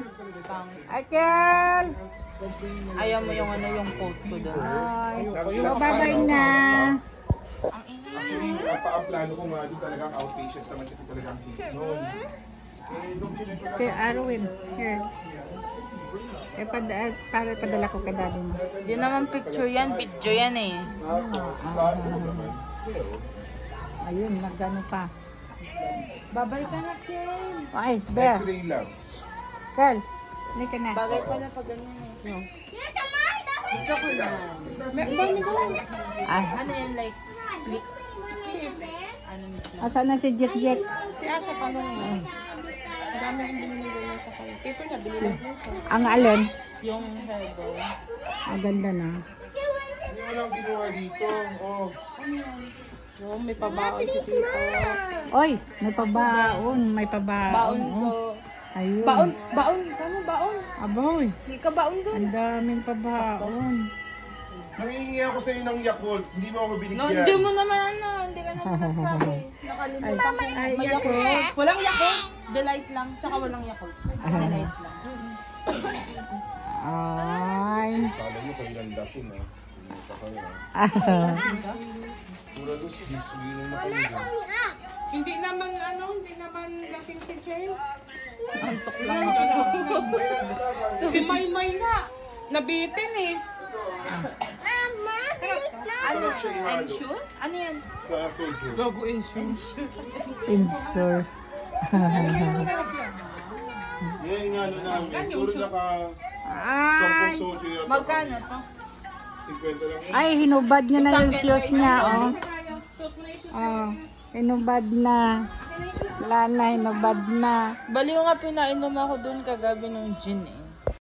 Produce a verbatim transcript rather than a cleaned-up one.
Akel! Ayaw mo yung ano, yung coat ko doon. Ay, babay na. Ang ingay. Ang pa-plano ko nga doon talagang outpatient naman kasi talagang case noon. Okay, Arwin. Here. Eh, pada, para padala ko ka daddy mo. Di naman picture yan, video yan eh. Ayun, nagano pa. Babay ka na, Ken. Ay, Bear. X-ray lang. Kel, hindi ka na. Bagay pala pag ganyan eh. No. Gusto ko yan. May dami ko lang. Ah, Ano yan, like, click? Ano mismo? asan na si Jet Jet? Si Asha pa nung yun. Ang dami kong binili na sa kanya. Tito niya, binili niya siya. Ang alin? Yung herbal. Ang ganda na. Hindi mo lang ginawa dito. Oh. Yung may pabaon si Tito. Oy, may pabaon. May pabaon. Baon ko. Ayun. Baon, baon. Kamo baon. Aboy, Hindi ka baon doon. ang daming pabaon. Nangihingi ako sa inyo ng Yakult. Hindi mo ako No, binigyan. hindi mo naman ano. Hindi ka naman nagsabi. Nakalimutan ko. Ay, May Yakult. Yakult. Walang Yakult. Delight lang. Tsaka walang Yakult. Delight lang. Ay. Kala nyo kayo ng dasin ha. Hindi pa kayo ha. Pura dos, diswinan na kami dyan. Hindi naman ano, hindi naman lasing si Jen. Antok lang. Si May-May na. Nabitin eh. Ano? Ensure? Ano yan? Sa soldier. Gago ensure. Insure. Yan yung ano namin. Puro naka Ay. sampung soldier yata. Magkano to? fifty lang. Ay, hinubad niya na yung shoes niya, oh. Oh, hinubad na. Wala na, hinubad na. Baliw nga pinainom ako dun kagabi ng gin eh.